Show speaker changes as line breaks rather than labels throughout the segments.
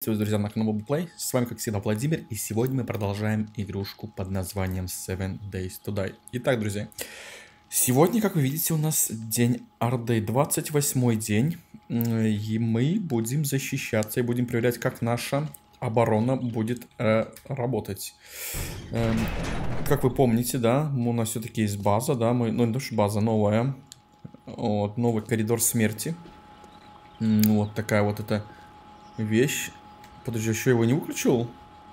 Приветствую, друзья, на канале Play. С вами, как всегда, Владимир. И сегодня мы продолжаем игрушку под названием Seven Days to Die. Итак, друзья, сегодня, как вы видите, у нас день Ардей, 28-й день. И мы будем защищаться и будем проверять, как наша оборона будет работать. Как вы помните, да, у нас все-таки есть база, да, ну не то, что база, новая. Вот, новый коридор смерти. Вот такая вот эта вещь. Подожди, еще его не выключил?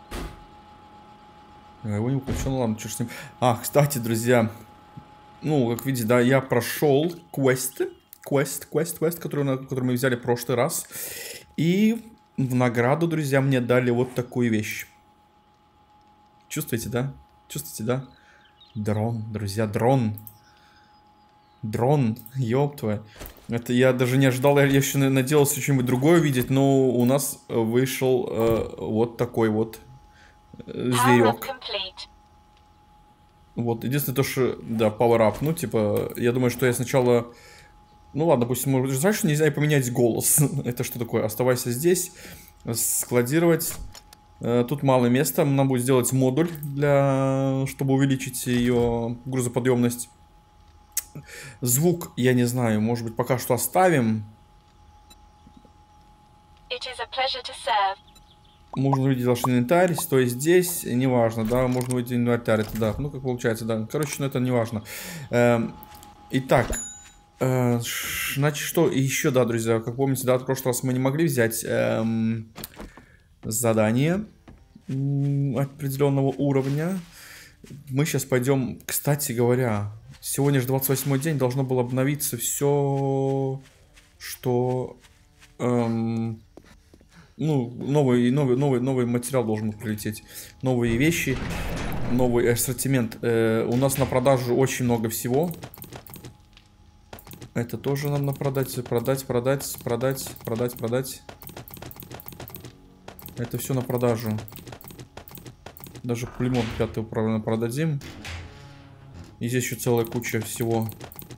Я его не выключил, ну ладно, что с ним. А, кстати, друзья, ну, как видите, да, я прошел квест, который мы взяли в прошлый раз. И в награду, друзья, мне дали вот такую вещь. Чувствуете, да? Чувствуете, да? Дрон, друзья, дрон. Дрон, ёб твою. Это я даже не ожидал, я еще надеялся что-нибудь другое видеть, но у нас вышел вот такой вот зверек. Вот, единственное то, что, да, power up, ну, типа, я думаю, что я сначала, ну, ладно, допустим, может быть, знаешь, нельзя поменять голос. Это что такое? Оставайся здесь, складировать. Тут мало места, нам будет сделать модуль, чтобы увеличить ее грузоподъемность. Звук, я не знаю, может быть, пока что оставим. Можно увидеть ваш инвентарь, то есть здесь, неважно, да, можно увидеть инвентарь, это да, ну, как получается, да, короче, ну, это не важно. Итак, значит, что еще, да, друзья, как помните, да, в прошлый раз мы не могли взять задание определенного уровня. Мы сейчас пойдем, кстати говоря, сегодня же 28-й день, должно было обновиться все, что... Ну, новый материал должен прилететь. Новые вещи, новый ассортимент. У нас на продажу очень много всего. Это тоже нам надо продать. Это все на продажу. Даже пулемет 5-й правильно продадим. И здесь еще целая куча всего.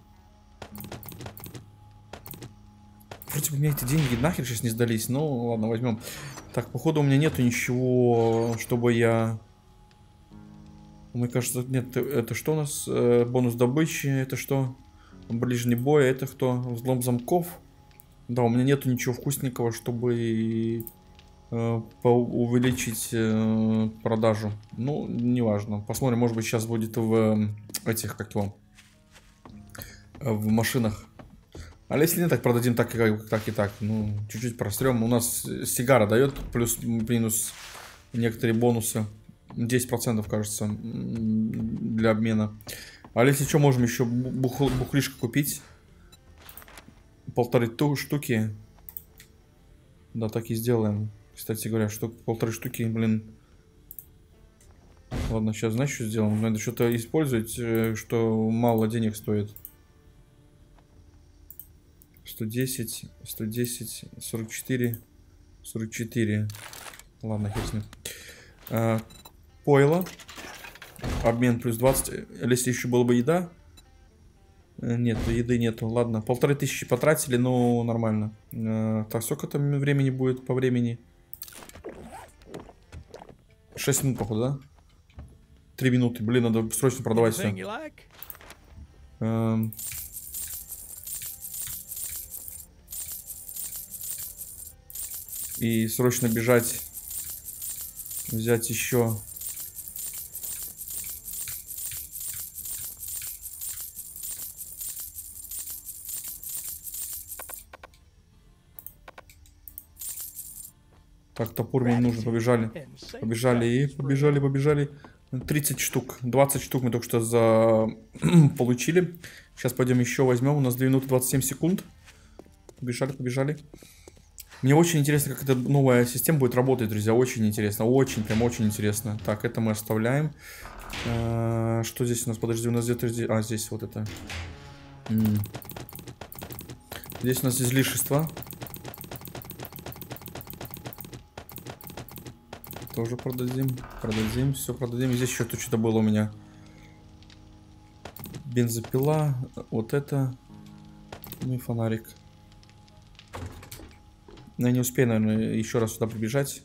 Вроде бы мне эти деньги нахер сейчас не сдались. Ну, ладно, возьмем. Так, походу у меня нету ничего, чтобы я... Мне кажется, нет. Это что у нас? Бонус добычи. Это что? Ближний бой. Это кто? Взлом замков. Да, у меня нету ничего вкусненького, чтобы увеличить продажу. Ну, неважно. Посмотрим, может быть, сейчас будет в этих, как его, в машинах. А если не так, продадим так и так. Ну, чуть-чуть прострем. У нас сигара дает плюс-минус некоторые бонусы. 10%, кажется, для обмена. А если что, можем еще бухлишко купить. 1,5 штуки. Да, так и сделаем. Кстати говоря, 1,5 штуки, блин. Ладно, сейчас, знаешь, что сделаем? Надо что-то использовать, что мало денег стоит. 110, 44. Ладно, хер с ним. Пойло. Обмен плюс 20. Если еще была бы еда. Нет, еды нету. Ладно, 1500 потратили, но нормально. Так, сколько там времени будет по времени? 6 минут, походу, да? 3 минуты. Блин, надо срочно продавать все. И срочно бежать. Взять еще. Так, топор мне не нужен. Побежали. Побежали. 30 штук. 20 штук мы только что получили. Сейчас пойдем еще возьмем. У нас 2 минуты 27 секунд. Побежали. Мне очень интересно, как эта новая система будет работать, друзья. Очень интересно. Прям очень интересно. Так, это мы оставляем. Что здесь у нас? Подожди, у нас где-то... А, здесь вот это. Здесь у нас излишество. Тоже продадим. Все продадим. Здесь еще тут что-то было у меня. Бензопила. Вот это. Ну и фонарик. Но я не успею, наверное, еще раз сюда прибежать.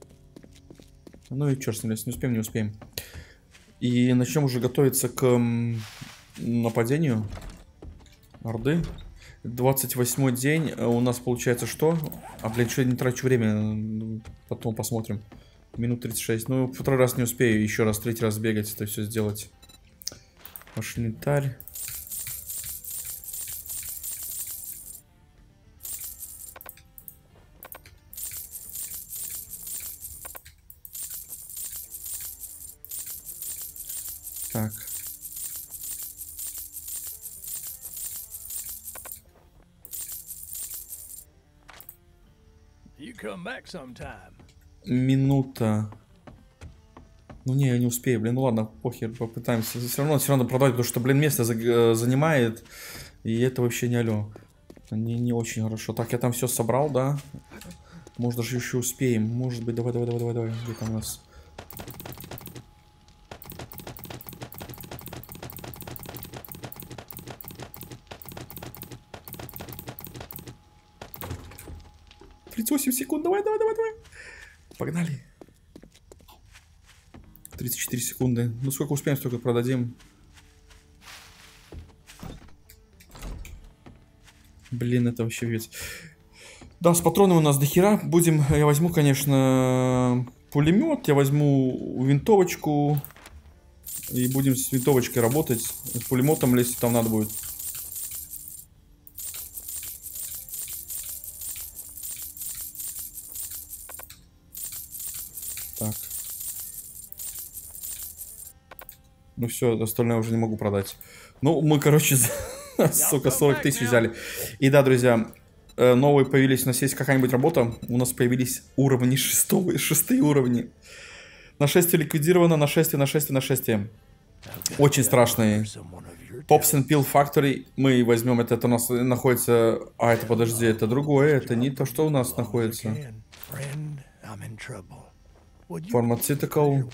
Ну и черт с ним, если не успеем, не успеем. И начнем уже готовиться к нападению Орды. 28-й день. У нас получается что? А, блин, что я не трачу время. Потом посмотрим. Минут 36. Ну, второй раз не успею. Еще раз, третий раз бегать, это все сделать. Ваш инвентарь. Так. Минута. Ну не, я не успею, блин, ну ладно, похер, попытаемся. Все равно продать, потому что, блин, место занимает. И это вообще не алё. Не очень хорошо. Так, я там все собрал, да? Может, даже еще успеем. Может быть, давай. Где там у нас? Тридцать 38 секунд, давай. Погнали. 34 секунды. Ну, сколько успеем, столько продадим. Блин, это вообще ведь. Да, с патронами у нас дохера. Будем, я возьму, конечно, пулемет, я возьму винтовочку. И будем с винтовочкой работать. С пулеметом, если там надо будет. Так. Ну все, остальное уже не могу продать. Ну, мы, короче, сука, 40 тысяч взяли. И да, друзья, новые появились. У нас есть какая-нибудь работа. У нас появились уровни шестые уровни. Нашествие ликвидировано, нашествие. Очень страшные. Pops and Pill Factory. Мы возьмем это у нас находится... А, это, подожди, это другое. Это не то, что у нас находится. Pharmaceutical.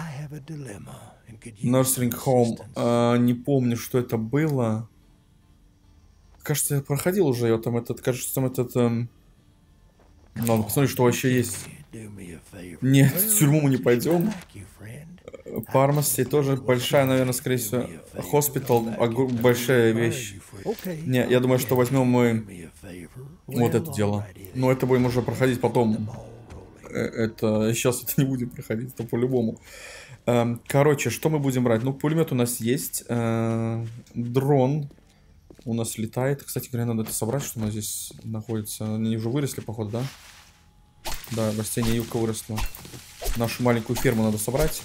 Nursing Home. Не помню, что это было. Кажется, я проходил уже ее там. Кажется, там этот... Надо посмотреть, что вообще есть. Нет, в тюрьму мы не пойдем. Пармаси тоже большая, наверное, скорее всего. Хоспитал, большая вещь. Не, я думаю, что возьмем мы вот это дело. Но это будем уже проходить потом. Это сейчас это не будем проходить, это по-любому. Короче, что мы будем брать? Ну, пулемет у нас есть. Дрон у нас летает. Кстати говоря, надо это собрать, что у нас здесь находится. Они уже выросли, походу, да? Да, растение юбка выросла. Нашу маленькую ферму надо собрать.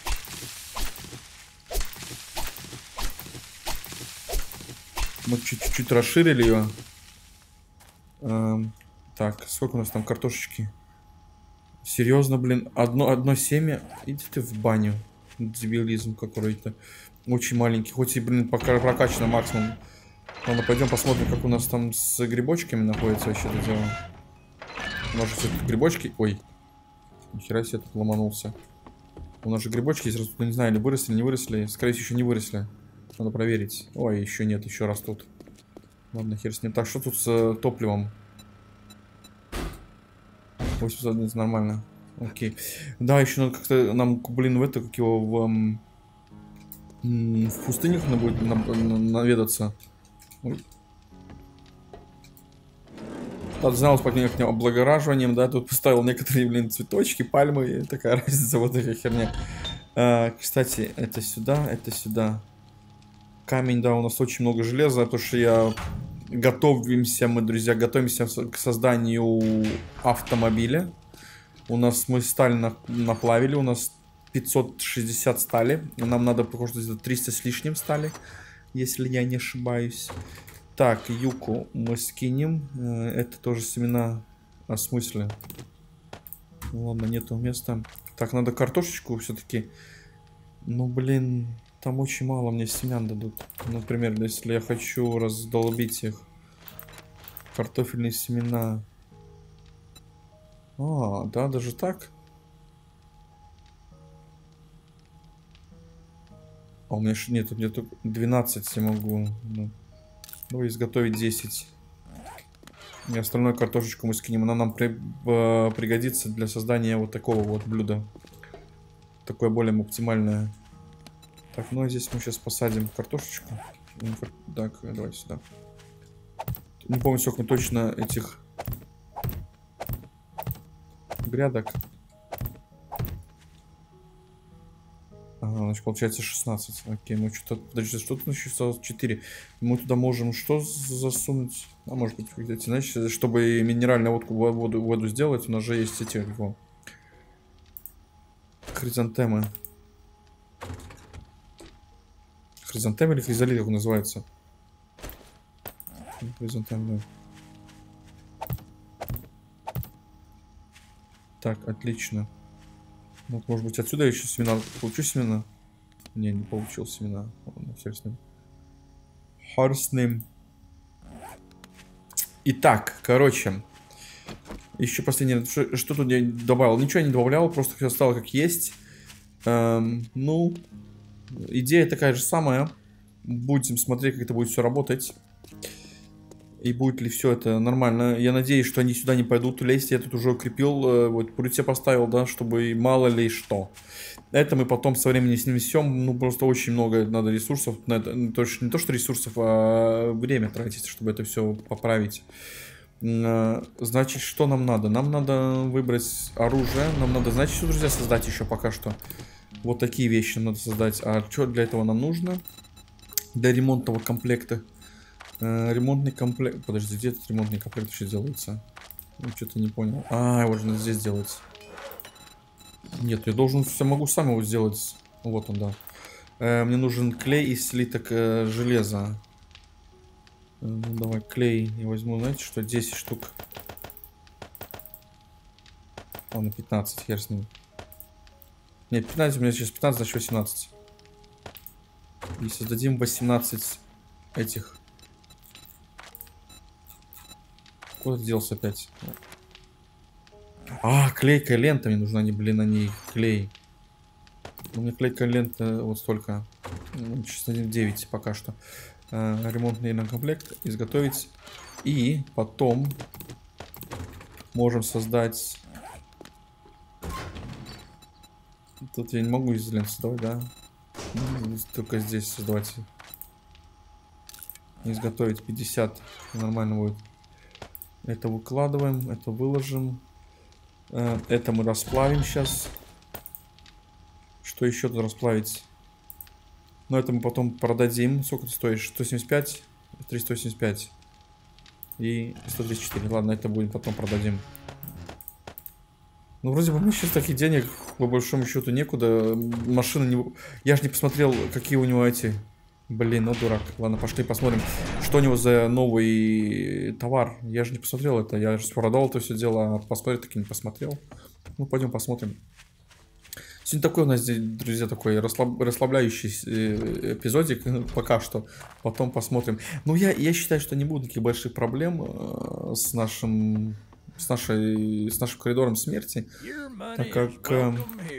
Мы чуть-чуть расширили ее. Так, сколько у нас там картошечки? Серьезно, блин, одно семя. Иди ты в баню. Дебилизм какой-то. Очень маленький. Хоть и, блин, пока прокачано максимум. Ладно, пойдем посмотрим, как у нас там с грибочками находится вообще это дело. Может, все-таки грибочки... Ой. Нихера себе тут ломанулся. У нас же грибочки есть, не знаю, или выросли, не выросли. Скорее всего, еще не выросли. Надо проверить. Ой, еще нет, еще растут. Ладно, хер с ним. Так, что тут с топливом? 81, нормально. Окей. Да, еще надо как-то нам, блин, в это, как его, в пустынях надо будет наведаться. Ой. Тут знал, с некоторым облагораживанием, да, тут поставил некоторые, блин, цветочки, пальмы, и такая разница, вот такая херня. Кстати, это сюда, это сюда. Камень, да, у нас очень много железа, потому что готовимся мы, друзья, готовимся к созданию автомобиля. У нас мы сталь наплавили, у нас 560 стали. Нам надо, похоже, 300 с лишним стали, если я не ошибаюсь. Так, юку мы скинем. Это тоже семена. А в смысле? Ладно, нету места. Так, надо картошечку все-таки. Ну, блин, там очень мало мне семян дадут. Например, если я хочу раздолбить их. Картофельные семена. А, да, даже так? А у меня нет, у меня только 12 я могу. Ну, изготовить 10. И остальную картошечку мы скинем. Она нам пригодится для создания вот такого вот блюда. Такое более оптимальное. Так, ну а здесь мы сейчас посадим картошечку. Так, давай сюда. Не помню, сколько точно этих грядок. Ага, значит, получается 16. Окей, ну что-то... Подожди, что тут насчиталось 4? Мы туда можем что засунуть? А может быть, эти, значит, чтобы минеральную воду сделать, у нас же есть эти его хризантемы. Хризантемы или хризалит, как он называется? Хризантем, да. Так, отлично. Вот, может быть, отсюда я еще семена. Получу семена? Не получил семена. Ладно, хер с ним. Хер с ним. Итак, короче. Еще последнее. Что тут я добавил? Ничего я не добавлял, просто все стало как есть. Ну, идея такая же самая. Будем смотреть, как это будет все работать. И будет ли все это нормально. Я надеюсь, что они сюда не пойдут лезть. Я тут уже укрепил, вот пурите поставил, да, чтобы мало ли что. Это мы потом со временем снесем. Ну, просто очень много надо ресурсов. На это, не то, что ресурсов, а время тратить, чтобы это все поправить. Значит, что нам надо? Нам надо выбрать оружие. Нам надо, знаете, что, друзья, создать еще пока что. Вот такие вещи надо создать. А что для этого нам нужно? Для ремонтного комплекта. Ремонтный комплект. Подожди, где этот ремонтный комплект еще делается? Ну, что-то не понял. А, его же здесь делать. Нет, я должен, могу сам его сделать. Вот он, да. Мне нужен клей и слиток железа. Ну, давай клей я возьму, знаете, что 10 штук. Ладно, 15, хер с ним. Нет, 15, у меня сейчас 15, значит 18. И создадим 18 этих. Куда ты делся опять? А, клейкая лента мне нужна, не, блин, а не клей. У меня клейкая лента вот столько. Сейчас 9 пока что. Ремонтный комплект изготовить. И потом можем создать... Тут я не могу из лент создавать, да? Только здесь создавать. Изготовить 50. Нормально будет. Это выкладываем, это выложим. Это мы расплавим сейчас. Что еще тут расплавить? Но это мы потом продадим. Сколько ты стоишь? 175, 385 и 134. Ладно, это будем потом продадим. Ну, вроде бы мы сейчас таких денег, по большому счету, некуда. Машина не... Я же не посмотрел, какие у него эти... Блин, ну дурак. Ладно, пошли посмотрим, что у него за новый товар. Я же не посмотрел это. Я же продал это все дело, а посмотреть таки не посмотрел. Ну, пойдем посмотрим. Сегодня такой у нас здесь, друзья, такой расслабляющий эпизодик пока что. Потом посмотрим. Ну, я считаю, что не будет таких больших проблем с нашим коридором смерти. Так как...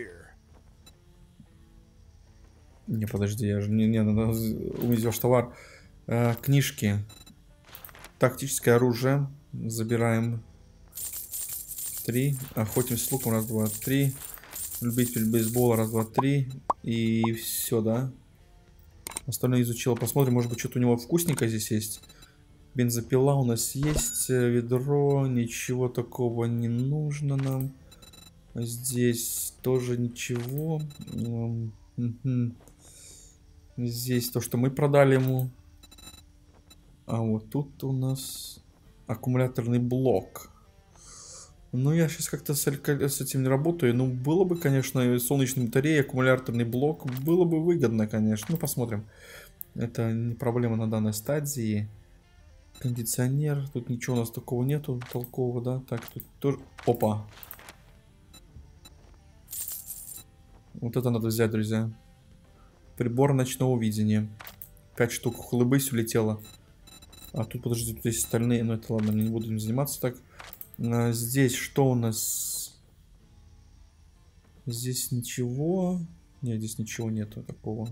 Не, подожди, я же не надо увезешь товар. Книжки. Тактическое оружие. Забираем 3. Охотимся с луком. Раз, два, три. Любитель бейсбола. Раз, два, три. И все, да. Остальное изучил. Посмотрим, может быть, что-то у него вкусненькое здесь есть. Бензопила у нас есть. Ведро. Ничего такого не нужно нам. Здесь тоже ничего. Здесь то, что мы продали ему. А вот тут у нас аккумуляторный блок. Ну, я сейчас как-то с этим не работаю. Ну, было бы, конечно, солнечные батареи, аккумуляторный блок. Было бы выгодно, конечно. Ну, посмотрим. Это не проблема на данной стадии. Кондиционер. Тут ничего у нас такого нету толкового, да? Так, тут тоже... Опа. Вот это надо взять, друзья. Прибор ночного видения. 5 штук. Хлыбысь улетела. А тут, подожди, тут есть остальные. Но это ладно, не буду им заниматься так. Здесь что у нас? Здесь ничего. Нет, здесь ничего нету такого.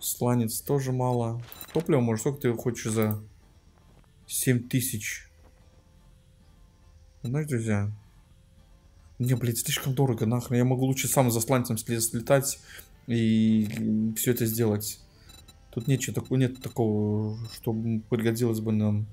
Сланец тоже мало. Топлива, может, сколько ты хочешь за 7000? Знаешь, друзья? Не, блядь, слишком дорого, нахрен. Я могу лучше сам засланцем слетать и все это сделать. Тут нет такого, что пригодилось бы нам.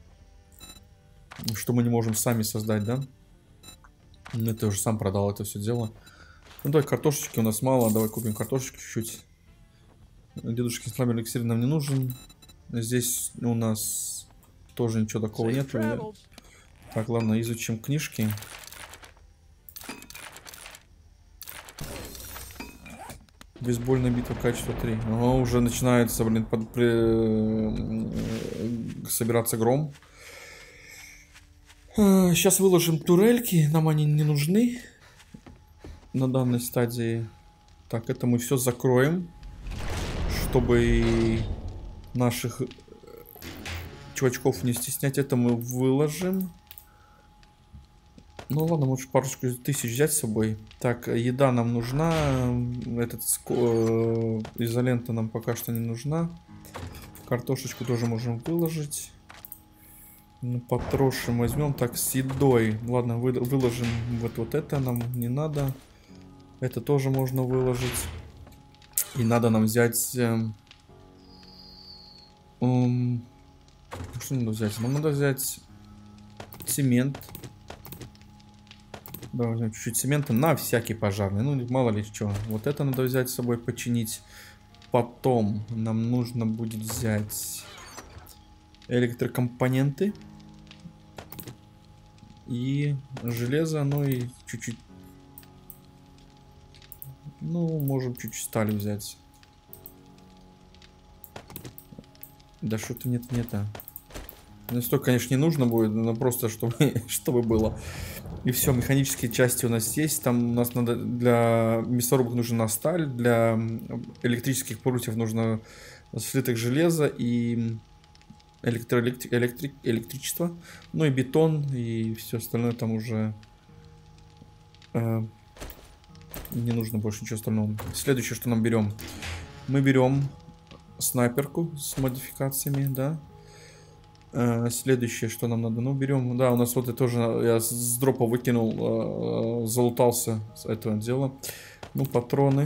Что мы не можем сами создать, да? Ну, ты уже сам продал это все дело. Ну, давай, картошечки у нас мало. Давай купим картошечки чуть-чуть. Дедушкин слабый эликсир нам не нужен. Здесь у нас тоже ничего такого нет. Так, ладно, изучим книжки. Бейсбольная битва качество 3. О, уже начинается, блин, собираться гром. Сейчас выложим турельки. Нам они не нужны на данной стадии. Так, это мы все закроем, чтобы наших чувачков не стеснять. Это мы выложим. Ну ладно, может парочку тысяч взять с собой. Так, еда нам нужна. Изолента нам пока что не нужна. Картошечку тоже можем выложить. Ну, потрошим возьмем. Так, с едой. Ладно, выложим вот это. Нам не надо. Это тоже можно выложить. И надо нам взять... Что надо взять? Нам надо взять цемент. Давай возьмем чуть-чуть цемента на всякий пожарный. Ну, мало ли что. Вот это надо взять с собой, починить. Потом нам нужно будет взять электрокомпоненты. И железо, ну и чуть-чуть. Ну, можем чуть-чуть стали взять. Да что-то нет-то. Ну, столько, конечно, не нужно будет, но просто чтобы было. И все, механические части у нас есть. Там у нас надо для мясорубок нужна сталь, для электрических прутьев нужно слиток железа и электричество. Ну и бетон, и все остальное там уже не нужно больше ничего остального. Следующее, что нам берем. Мы берем снайперку с модификациями, да. Следующее, что нам надо, ну берем, да, у нас вот это тоже, я с дропа выкинул, залутался с этого дела. Ну, патроны.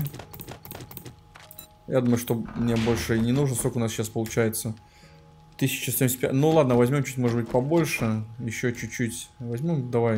Я думаю, что мне больше и не нужно. Сколько у нас сейчас получается? 1075. Ну ладно, возьмем чуть, может быть, побольше. Еще чуть-чуть. Возьмем, давай.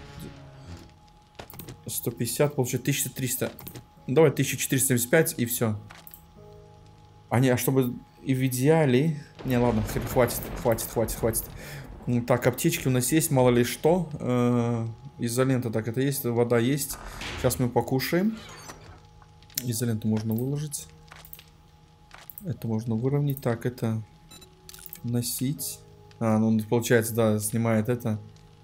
150, получается 1300. Давай 1475 и все. А чтобы и в идеале... Не, ладно, хватит. Так, аптечки у нас есть, мало ли что. Изолента, так, это есть, вода есть. Сейчас мы покушаем. Изоленту можно выложить. Это можно выровнять. Так, это носить. Ну, получается, да, снимает это.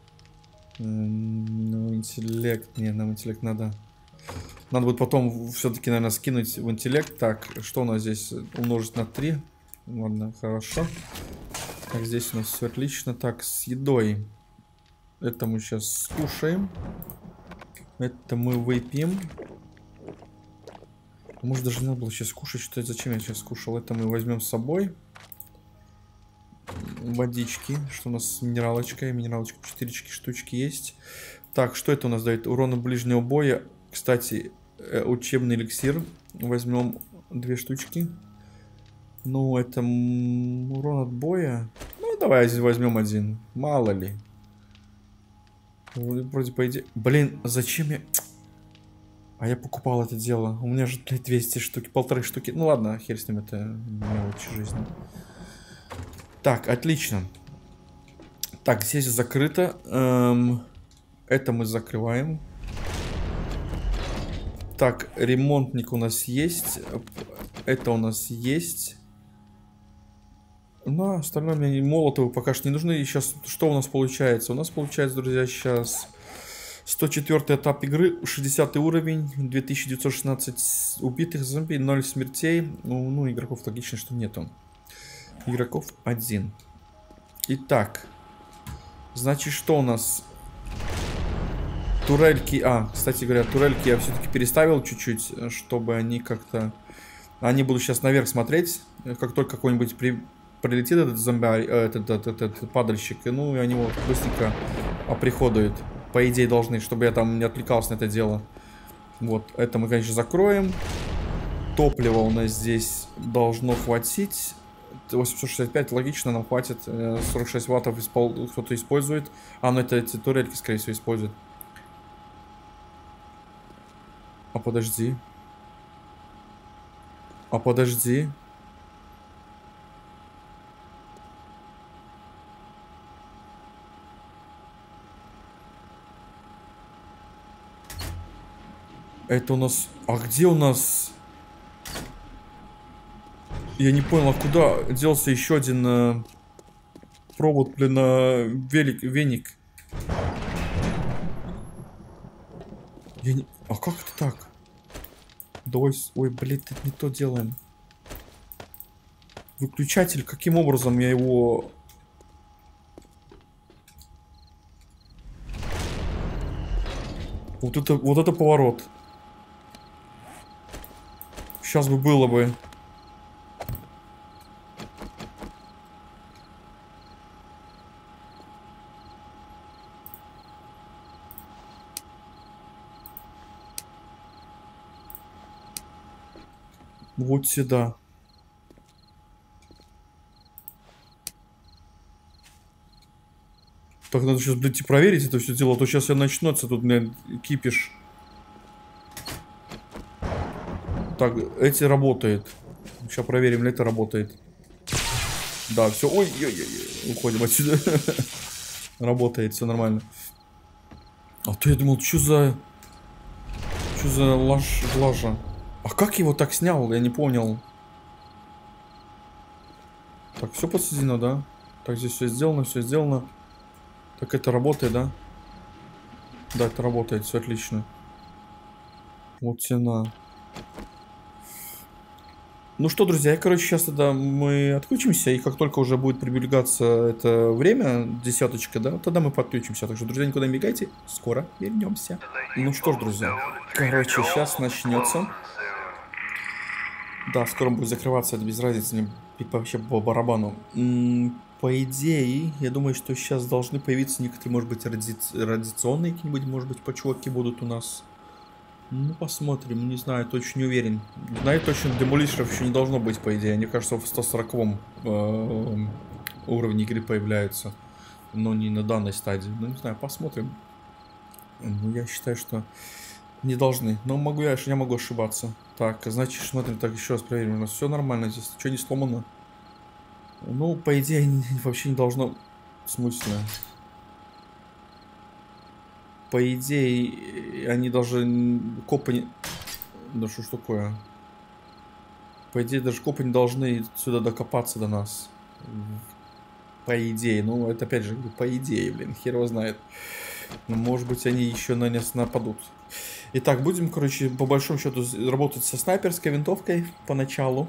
Ну, интеллект. Не, нам интеллект надо... Надо будет потом все-таки, наверное, скинуть в интеллект. Так, что у нас здесь? Умножить на 3. Ладно, хорошо. Так, здесь у нас все отлично. Так, с едой. Это мы сейчас скушаем. Это мы выпьем. Может, даже не надо было сейчас кушать. Что это? Зачем я сейчас кушал? Это мы возьмем с собой. Водички. Что у нас с минералочкой? Минералочка 4 штучки есть. Так, что это у нас дает? Урона ближнего боя. Кстати, учебный эликсир. Возьмем 2 штучки. Ну, это урон от боя. Ну, давай возьмем один. Мало ли. Вроде по идее... Блин, зачем я... А я покупал это дело. У меня же 200 штуки, 1,5 штуки. Ну ладно, хер с ним, это мелочи жизни. Так, отлично. Так, здесь закрыто. Это мы закрываем. Так, ремонтник у нас есть. Это у нас есть. Ну, остальное мне молотовы пока что не нужны. И сейчас что у нас получается? У нас получается, друзья, сейчас 104 этап игры, 60 уровень, 2916 убитых зомби, 0 смертей. Ну, игроков логично, что нету. Игроков 1. Итак, значит, что у нас? Турельки. Кстати говоря, турельки я все-таки переставил чуть-чуть, чтобы они как-то... Они будут сейчас наверх смотреть. Как только какой-нибудь прилетит этот зомби, этот падальщик, ну и они вот быстренько оприходует. По идее должны, чтобы я там не отвлекался на это дело. Вот, это мы, конечно, закроем. Топлива у нас здесь должно хватить. 865, логично, нам хватит. 46 ваттов кто-то использует. А, ну это эти турельки, скорее всего, используют. А подожди. А подожди. Это у нас... А где у нас... Я не понял, а куда делся еще один провод, блин, на веник? Я не... А как это так? Давай... Ой, блин, это не то делаем. Выключатель, каким образом я его... Вот это поворот. Сейчас бы было бы. Вот сюда. Так, надо сейчас, блядь, и проверить это все дело, а то сейчас я начнется тут, блядь, кипиш. Так, эти работает. Сейчас проверим, ли это работает. Да, все. Ой, уходим отсюда. Работает, все нормально. А то я думал, что за лажа. А как его так снял? Я не понял. Так, все подсоединено, да? Так, здесь все сделано, все сделано. Так, это работает, да? Да, это работает, все отлично. Вот цена. Ну что, друзья, короче, сейчас тогда мы отключимся, и как только уже будет приближаться это время, десяточка, да, тогда мы подключимся. Так что, друзья, никуда не бегайте, скоро вернемся. Ну что ж, друзья, короче, сейчас начнется. Да, скоро будет закрываться, это без разницы, мне вообще по барабану. По идее, я думаю, что сейчас должны появиться некоторые, может быть, радиационные какие-нибудь, может быть, почвоки будут у нас. Ну, посмотрим, не знаю, точно не уверен. Знаю точно, демолишеров еще не должно быть, по идее. Они, кажется, в 140-м уровне игры появляются. Но не на данной стадии. Ну, не знаю, посмотрим. Ну, я считаю, что не должны. Но я могу ошибаться. Так, значит, смотрим, так, еще раз проверим. У нас все нормально здесь, ничего не сломано. Ну, по идее, вообще не должно... В смысле? По идее, они даже копы не... Да что ж такое? По идее, даже копы не должны сюда докопаться до нас. По идее. Ну, это опять же, по идее, блин, хер его знает. Но, может быть, они еще на нас нападут. Итак, будем, короче, по большому счету работать со снайперской винтовкой поначалу.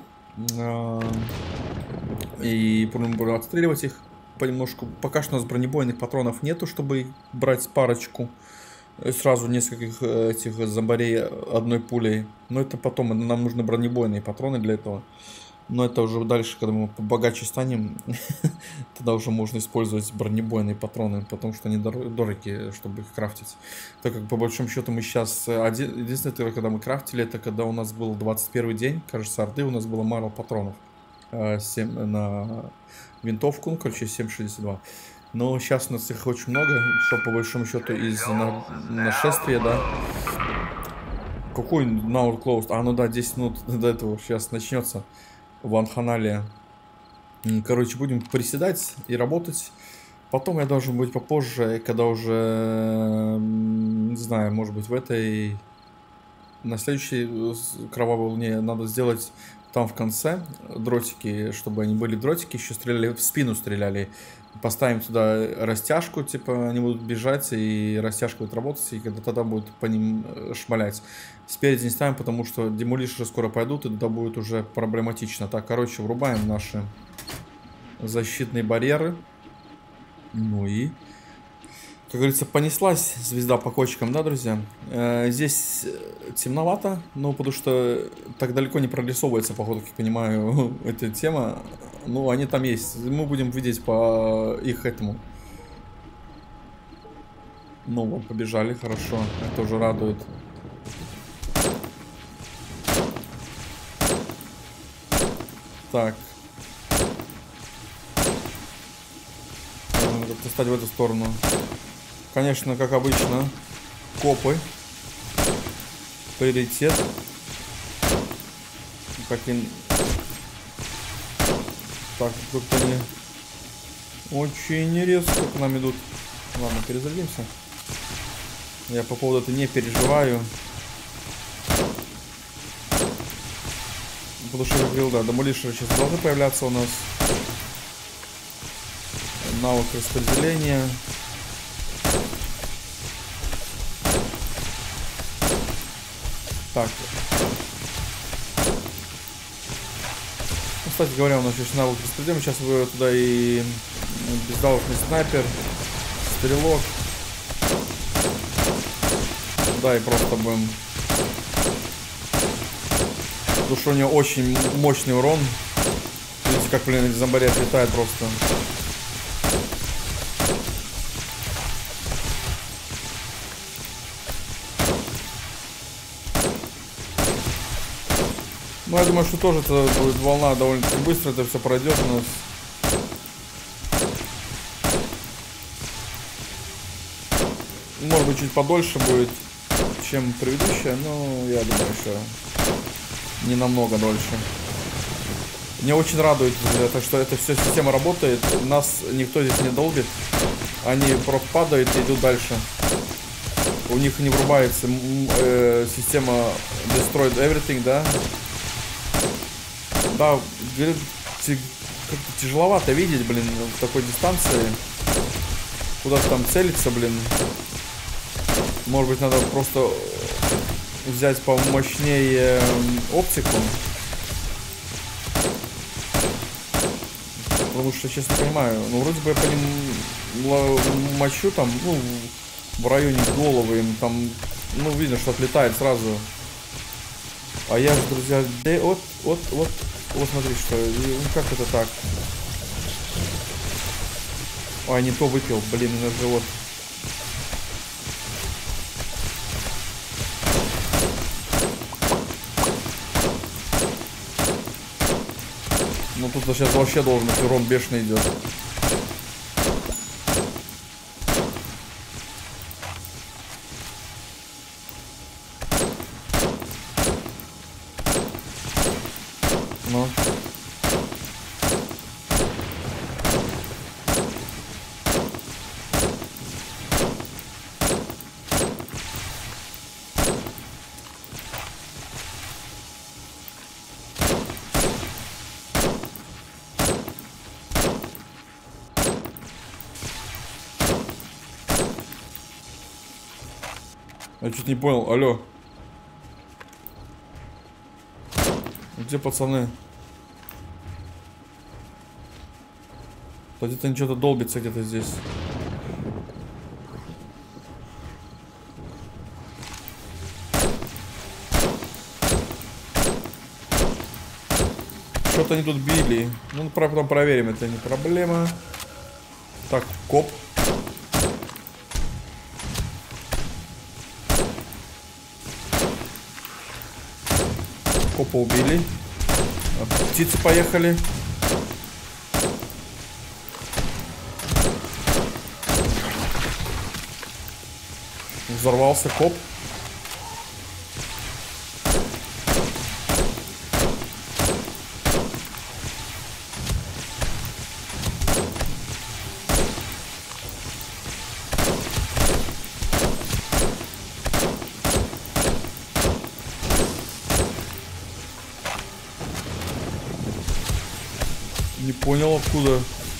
И будем отстреливать их понемножку. Пока что у нас бронебойных патронов нету, чтобы брать парочку. Сразу нескольких этих зомбарей одной пулей. Но это потом, нам нужны бронебойные патроны для этого. Но это уже дальше, когда мы побогаче станем, тогда уже можно использовать бронебойные патроны, потому что они дорогие, чтобы их крафтить. Так как по большому счету мы сейчас... Единственное, когда мы крафтили, это когда у нас был 21 день, кажется, Орды, у нас было мало патронов. 7 на винтовку, ну, короче, 7,62. Но сейчас у нас их очень много, что по большому счету из нашествия, да. Какой now closed? А, ну да, 10 минут до этого сейчас начнется ванханалия. Короче, будем приседать и работать. Потом я должен быть попозже, когда уже, не знаю, может быть в этой... На следующей кровавой волне надо сделать там в конце дротики, чтобы они были дротики, еще стреляли, в спину стреляли. Поставим туда растяжку, типа они будут бежать, и растяжка будет работать, и когда тогда будет по ним шмалять. Спереди не ставим, потому что демолишеры скоро пойдут, и тогда будет уже проблематично. Так, короче, врубаем наши защитные барьеры. Ну и... Как говорится, понеслась звезда по кочкам, да, друзья? Здесь темновато, но потому что так далеко не прорисовывается, походу, как я понимаю, эта тема. Ну, они там есть. Мы будем видеть по их этому. Ну вот, побежали, хорошо. Это уже радует. Так. Надо как-то стать в эту сторону. Конечно, как обычно, копы. Приоритет. Как и... Так, тут они очень резко к нам идут. Ладно, перезарядимся. Я по поводу этого не переживаю. Потому что я говорил, да, демолишеры сейчас должны появляться у нас. Навык распределения. Так. Ну, кстати говоря, у нас еще навык распределения. Сейчас вы туда и бездалошный снайпер, стрелок. Да, и просто будем... Потому что у него очень мощный урон. Видите, как, блин, зомбари отлетает просто. Ну, я думаю, что тоже это будет волна довольно-таки быстро, это все пройдет у нас. Может быть, чуть подольше будет, чем предыдущая, но я думаю, что не намного дольше. Меня очень радует, то, что эта вся система работает, нас никто здесь не долбит. Они просто падают и идут дальше. У них не врубается система Destroyed Everything, да? Да, как-то тяжеловато видеть, блин, в такой дистанции. Куда-то там целиться, блин. Может быть, надо просто взять помощнее оптику. Потому что, честно понимаю, ну, вроде бы я по ним мочу там, ну, в районе головы им там, ну, видно, что отлетает сразу. А я же, друзья, вот смотри, что, ну, как это так? Ой, не то выпил, блин, на живот. Ну тут сейчас вообще должен быть урон бешеный идет. Ну. Я чуть не понял, алло. Где пацаны? Где-то они что-то долбится где-то здесь. Что-то они тут били. Ну, потом проверим, это не проблема. Так, коп. Копа убили. Птицы поехали. Взорвался коп. Не понял откуда.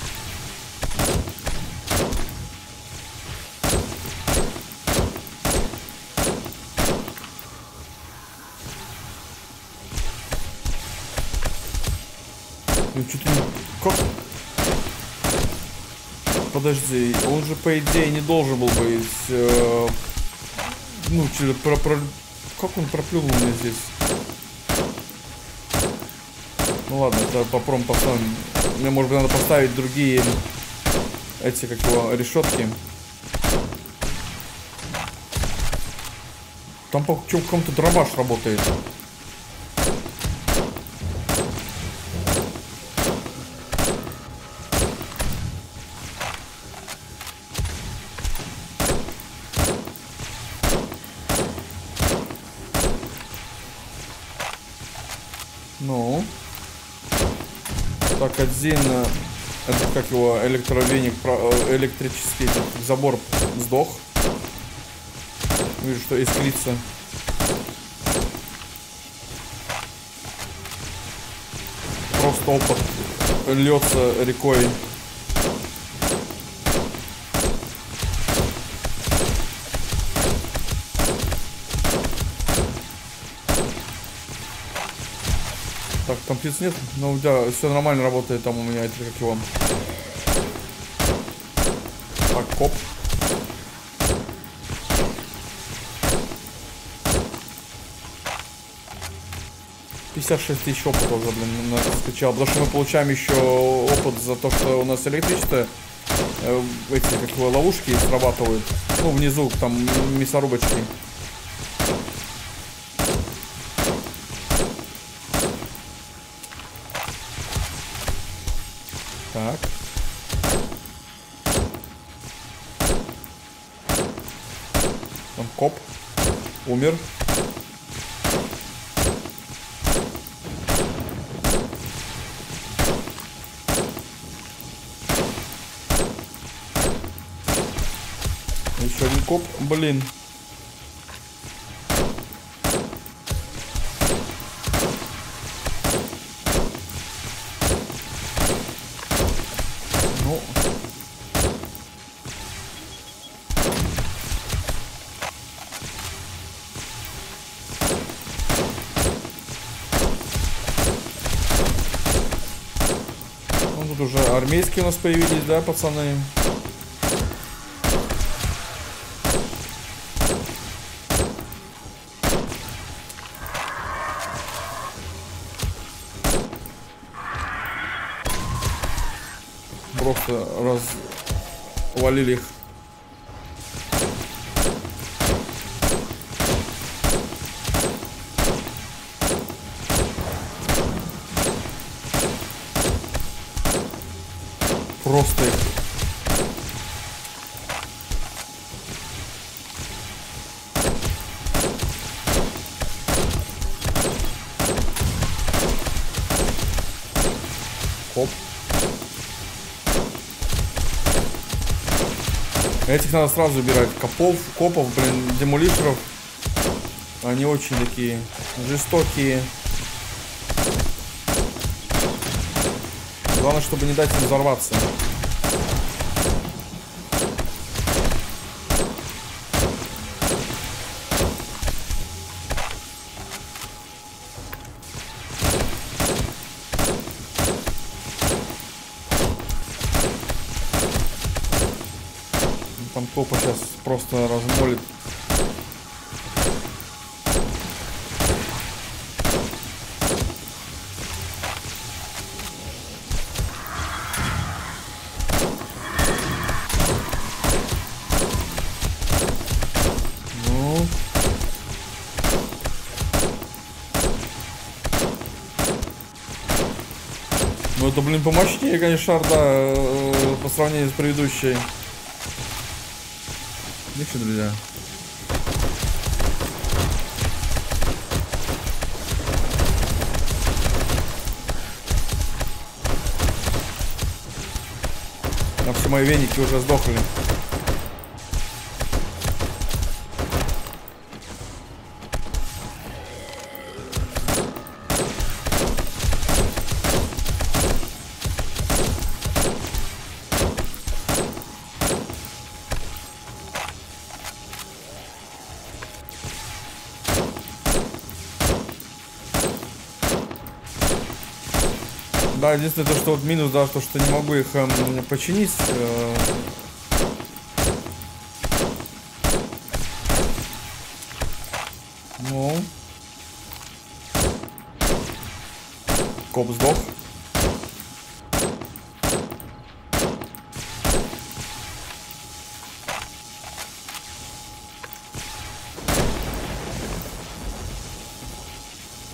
Ну что-то не... Как? Подожди, он же по идее не должен был быть... Ну, как он проплюнул мне здесь? Ну ладно, это попробуем поставим. Мне, может быть, надо поставить другие эти, как его, решетки. Там по какому-то дробаш работает. Ну. Так, один, это как его, электровеник, электрический забор сдох. Вижу, что искрится. Просто опыт льется рекой. Так, там птиц нет? Ну да, все нормально работает там у меня, это как его. Так, коп. $56 000 опыта уже, блин, скачал. Потому что мы получаем еще опыт за то, что у нас электричество, эти, как его, ловушки срабатывают. Ну, внизу, там, мясорубочки. Так. Там коп. Умер. Еще один коп. Блин. Ну. Ну, тут уже армейские у нас появились, да, пацаны? Просто развалили их. Просто их. Хоп. Этих надо сразу убирать. Копов, блин, демолишеров. Они очень такие жестокие. Главное, чтобы не дать им взорваться. Там копа сейчас просто размолит. Ну это, блин, помощнее, конечно, Орда по сравнению с предыдущей. Видите, друзья? Там все мои веники уже сдохли. Да, единственное то, что вот минус, да, то, что не могу их починить. Ну. Коп сдох.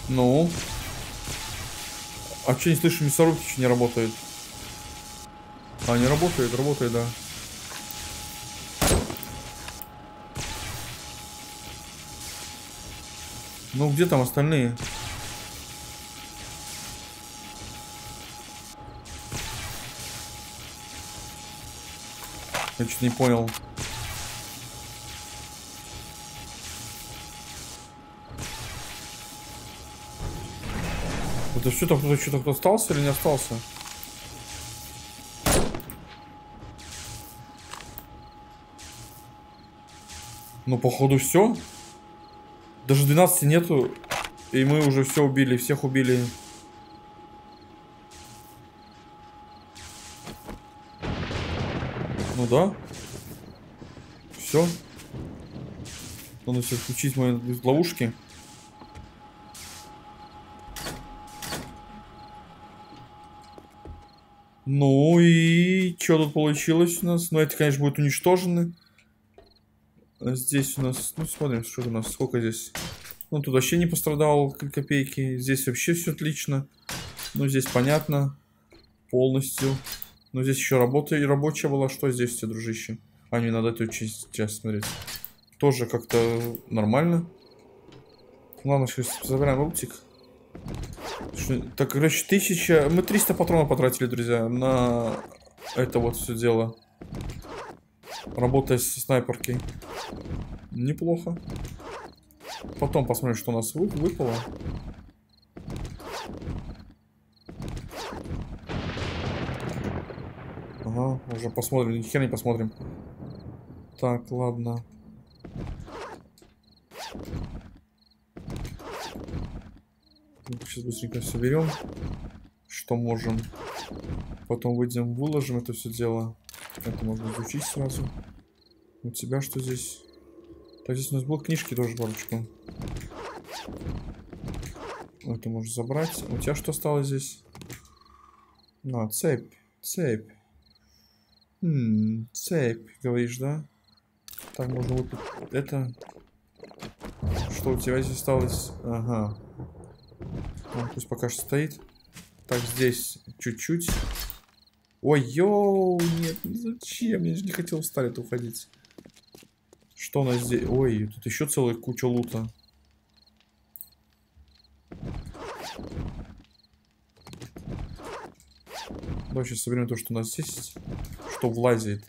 Ну? А что, не слышу, мясорубки что не работают? А, не работает, работает, да. Ну, где там остальные? Я что-то не понял. Это что-то кто остался или не остался? Ну, походу, все. Даже 12 нету. И мы уже все убили, всех убили. Ну да. Все. Надо все включить мои ловушки. Ну и что тут получилось у нас? Ну, эти, конечно, будут уничтожены. А здесь у нас... Ну, смотрим, что у нас. Сколько здесь? Ну, тут вообще не пострадал копейки. Здесь вообще все отлично. Ну, здесь понятно. Полностью. Ну, здесь еще работа и рабочая была. Что здесь у тебя, дружище? А, мне надо эту часть смотреть. Тоже как-то нормально. Ладно, сейчас забираем рутик. Так, короче, 1000... Мы 300 патронов потратили, друзья, на это вот все дело. Работая с снайперкой. Неплохо. Потом посмотрим, что у нас выпало. Ага, уже посмотрим. Ни хера не посмотрим. Так, ладно. Сейчас быстренько соберем, что можем. Потом выйдем, выложим это все дело. Это можно изучить сразу. У тебя что здесь? Так, здесь у нас было книжки тоже парочку. Это можно забрать. У тебя что осталось здесь? А, цепь. Цепь. Цепь, говоришь, да? Так, можно вот это. Что у тебя здесь осталось? Ага. Он пусть пока что стоит. Так, здесь чуть-чуть. Ой, йоу, нет, зачем? Я же не хотел в сталь уходить. Что у нас здесь? Ой, тут еще целая куча лута. Давай сейчас соберем то, что у нас здесь есть. Что влазит.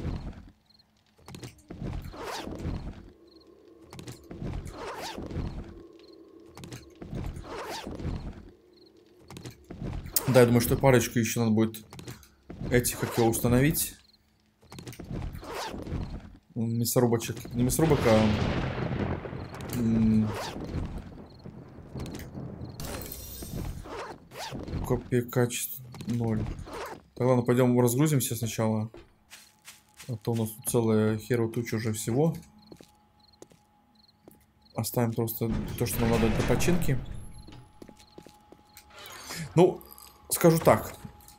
Да, я думаю, что парочку еще надо будет этих, как его, установить. Мясорубочек. Не мясорубок, а... Копия качества 0. Так, ладно, пойдем разгрузимся сначала. А то у нас тут целая херу туча уже всего. Оставим просто то, что нам надо для починки. Ну, скажу так.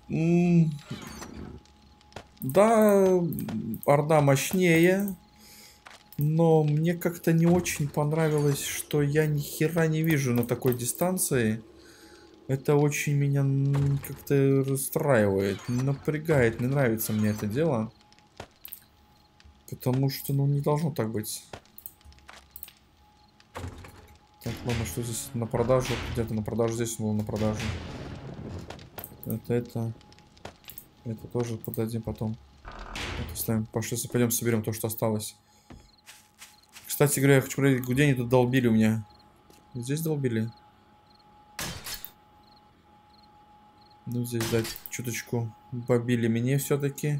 Да, орда мощнее. Но мне как-то не очень понравилось, что я ни хера не вижу на такой дистанции. Это очень меня как-то расстраивает, напрягает, не нравится мне это дело. Потому что, ну, не должно так быть. Так, ладно, что здесь на продажу? Где-то на продажу, здесь было на продажу. Это тоже подадим потом. Это ставим. Пошли, пойдем соберем то, что осталось. Кстати говоря, я хочу проверить, где они тут долбили у меня. Здесь долбили? Ну, здесь, да, чуточку побили мне все-таки.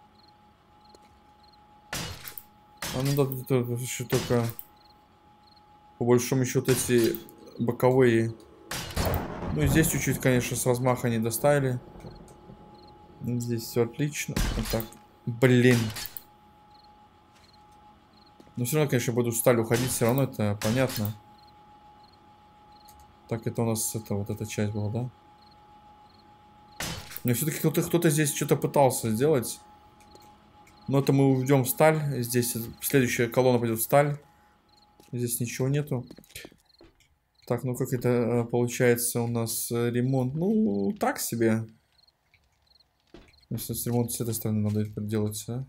А, ну да, тут еще только... По большому счету эти боковые. Ну, и здесь чуть-чуть, конечно, с размаха не доставили. Здесь все отлично. Вот так. Блин. Но все равно, конечно, буду в сталь уходить. Все равно это понятно. Так, это у нас это вот эта часть была, да? Но все-таки кто-то здесь что-то пытался сделать. Но это мы уйдем в сталь. Здесь следующая колонна пойдет в сталь. Здесь ничего нету. Так, ну как это получается у нас ремонт? Ну, так себе. Если ремонт с этой стороны надо это делать, а?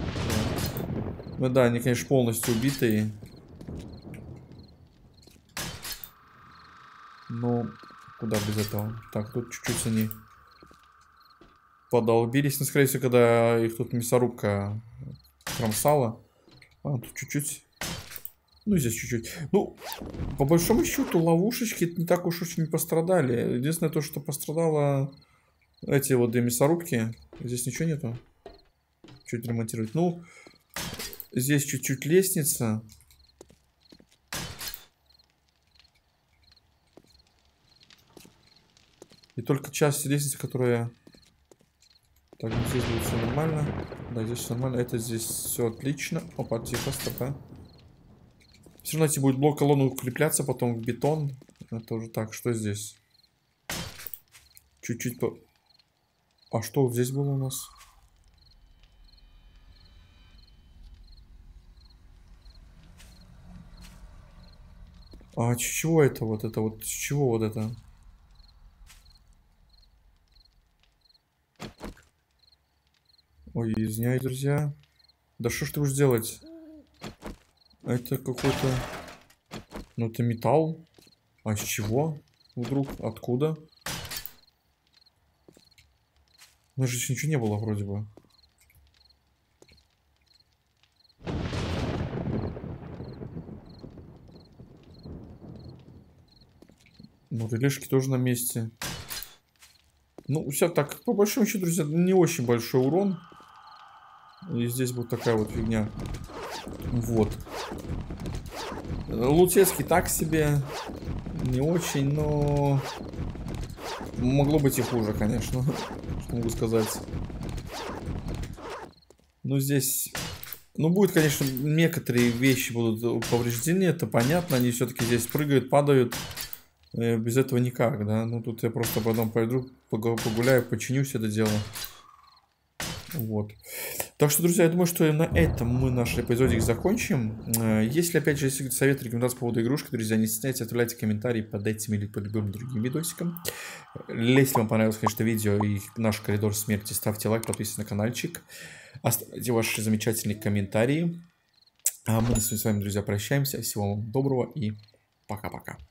Ну да, они, конечно, полностью убитые. Но куда без этого? Так, тут чуть-чуть они подолбились. Но, скорее всего, когда их тут мясорубка кромсала. А, тут чуть-чуть. Ну, здесь чуть-чуть. Ну, по большому счету, ловушечки не так уж очень пострадали. Единственное то, что пострадало эти вот две мясорубки. Здесь ничего нету. Чуть ремонтировать. Ну, здесь чуть-чуть лестница. И только часть лестницы, которая... Так, здесь будет все нормально. Да, здесь все нормально. Это здесь все отлично. Опа, тихо, стопа. Все равно эти будет блок колонны укрепляться потом в бетон. Это уже так. Что здесь? Чуть-чуть по... А что вот здесь было у нас? А с чего это вот это вот? С чего вот это? Ой, извиняюсь, друзья. Да что ж ты будешь делать? Это какой-то... Ну, это металл. А с чего? Вдруг? Откуда? У нас же еще ничего не было вроде бы. Ну, релешки тоже на месте. Ну, все так, по большому счету, друзья, не очень большой урон. И здесь вот такая вот фигня. Вот. Лутецкий так себе. Не очень, но... Могло быть и хуже, конечно. Что могу сказать. Ну, здесь... Ну, будет, конечно, некоторые вещи будут повреждены. Это понятно. Они все-таки здесь прыгают, падают. Без этого никак, да. Ну, тут я просто потом пойду, погуляю, починю все это дело. Вот. Так что, друзья, я думаю, что на этом мы наш эпизодик закончим. Если, опять же, есть совет, рекомендации по поводу игрушки, друзья, не стесняйтесь, оставляйте комментарии под этим или под любым другим видосиком. Если вам понравилось, конечно, видео и наш коридор смерти, ставьте лайк, подписывайтесь на каналчик. Оставляйте ваши замечательные комментарии. А мы с вами, друзья, прощаемся. Всего вам доброго и пока-пока.